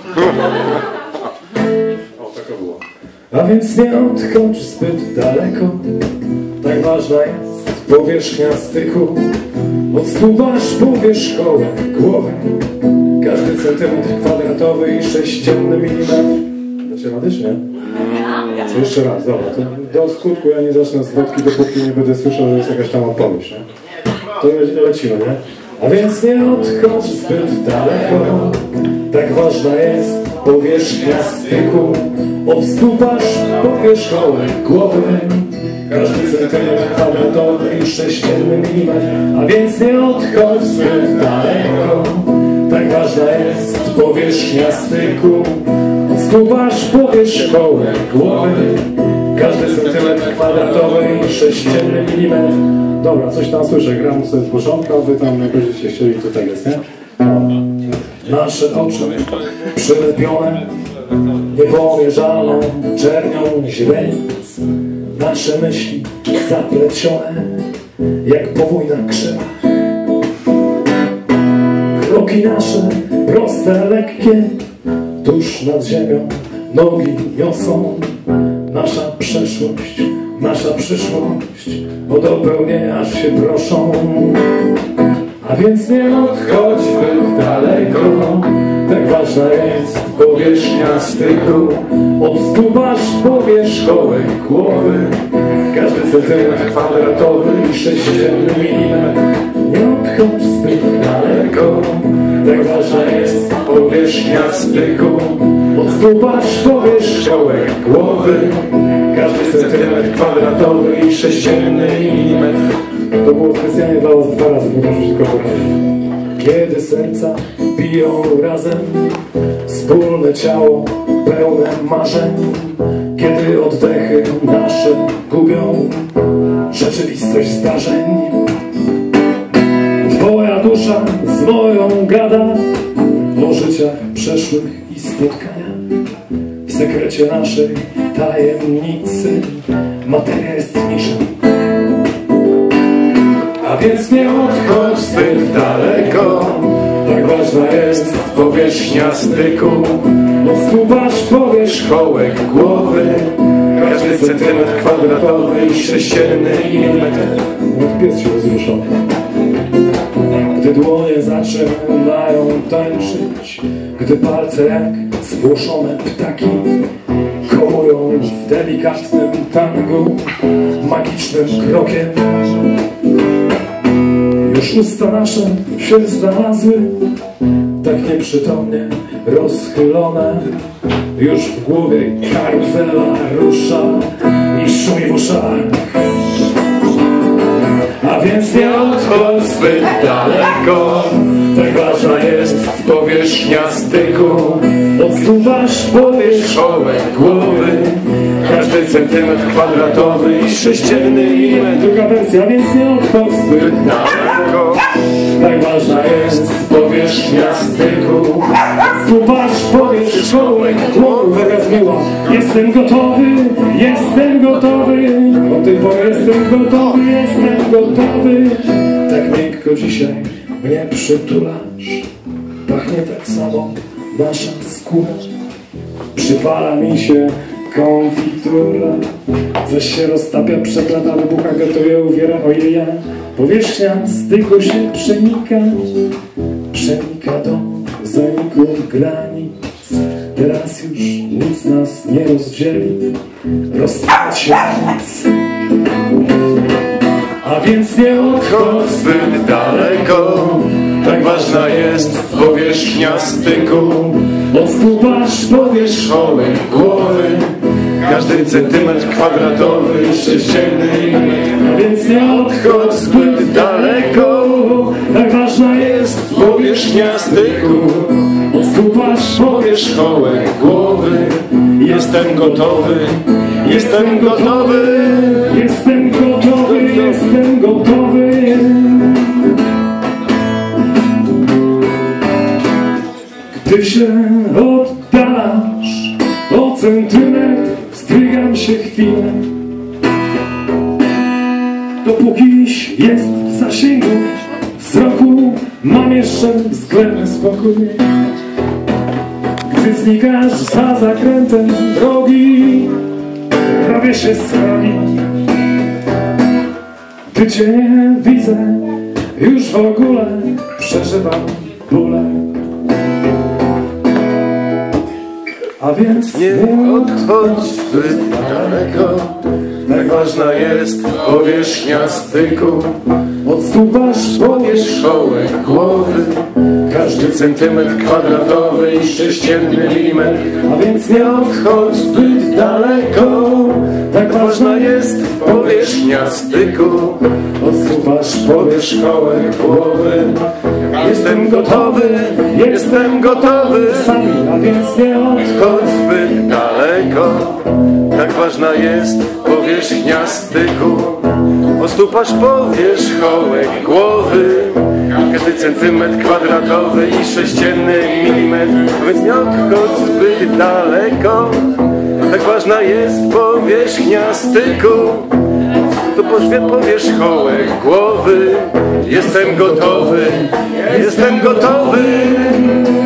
O, taka było. A więc nie odchodź zbyt daleko, tak ważna jest powierzchnia styku. Odsuwasz powierzchołek głowy, każdy centymetr kwadratowy i sześcienny milimetr. Dacie radę, czy nie? Co, jeszcze raz, dobra, to do skutku ja nie zacznę z wodki, dopóki nie będę słyszał, że jest jakaś tam odpowiedź, nie? To lecimy, nie? A więc nie odchodź zbyt daleko, tak ważna jest powierzchnia styku. Odstupasz powierzchołek głowy, każdy centymetr kwadratowy i sześcienny milimetr. A więc nie odchodź zbyt daleko, tak ważna jest powierzchnia styku. Odstupasz powierzchołek głowy, każdy centymetr kwadratowy i sześcienny milimetr. Dobra, coś tam słyszę, gram sobie z początku, a wy tam jak będziecie chcieli, to tak jest, nie? Nasze oczy przylepione niepomierzalną czernią źrenic, nasze myśli zaplecione jak podwójna krzywa. Kroki nasze proste, lekkie, tuż nad ziemią nogi niosą. Nasza przeszłość, nasza przyszłość o dopełnienie aż się proszą. A więc nie odchodź zbyt daleko, tak ważna jest powierzchnia styku. Odstupasz powierzchołek głowy, każdy centymetr kwadratowy i sześcienny milimetr. Nie odchodź zbyt daleko, tak ważna jest powierzchnia styku. Odstupasz powierzchołek głowy, każdy centymetr kwadratowy i sześcienny milimetr. To było specjalnie dla was 2 razy, nie możecie tylko poradzić. Kiedy serca biją razem, wspólne ciało pełne marzeń, kiedy oddechy nasze gubią rzeczywistość zdarzeń. Twoja dusza z moją gada o życiach przeszłych i spotkaniach. W sekrecie naszej tajemnicy materia jest niżej. A więc nie odchodź zbyt daleko, tak ważna jest powierzchnia styku. Odstupasz powierzchołek głowy, każdy centymetr kwadratowy i sześcienny milimetr. Pies się rozruszał. Gdy dłonie zaczynają tańczyć, gdy palce jak spłoszone ptaki kołują w delikatnym tangu magicznym krokiem. Już usta nasze się znalazły, tak nieprzytomnie rozchylone. Już w głowie karuzela rusza i szumi w uszach. A więc nie odchodź zbyt daleko, tak ważna jest powierzchnia styku. Odsuwasz powierzchołek głowy, każdy centymetr kwadratowy i sześcienny milimetr. Druga wersja, więc nie odchodź zbyt daleko, tak ważna jest powierzchnia styku. Odsuwasz powierzchołek głowy. Rozmyła. Jestem gotowy, jestem gotowy. O tej porze jestem gotowy, jestem gotowy. Tak miękko dzisiaj mnie przytulasz. Pachnie tak samo nasza skóra. Przypala mi się konfitura. Coś się roztapia, przeplata, wybucha, gotuje, uwiera, ojeja. Powierzchnia styku się przenika do zaniku granic. Teraz już nic nas nie rozdzieli, rozstać się nic. A więc nie odchodź zbyt daleko, tak ważna jest powierzchnia styku. Odstupasz powierzchołek głowy, każdy centymetr kwadratowy i sześcienny milimetr. A więc nie odchodź zbyt daleko, tak ważna jest powierzchnia styku. Odstupasz powierzchołek głowy. Jestem gotowy, jestem gotowy, jestem gotowy, jestem gotowy. Gdy się oddalasz o centymetr, wzdrygam się chwilę. Dopókiś jest w zasięgu wzroku, mam jeszcze względny spokój. Gdy znikasz za zakrętem drogi, robię się srogi. Gdy cię nie widzę, już w ogóle przeżywam bóle. A więc nie odchodź zbyt daleko, tak ważna jest powierzchnia styku. odstupasz Powierzchołek głowy, każdy centymetr kwadratowy i sześcienny milimetr. a więc nie Odchodź zbyt daleko, tak ważna jest powierzchnia styku. odstupasz Powierzchołek głowy, jestem gotowy, jestem gotowy. sami, a więc nie Odchodź zbyt daleko, tak ważna jest powierzchnia styku. Ostupasz powierzchołek głowy, każdy centymetr kwadratowy i sześcienny milimetr. Więc nie odchodź zbyt daleko, tak ważna jest powierzchnia styku. To powierzchołek głowy, jestem gotowy, jestem gotowy.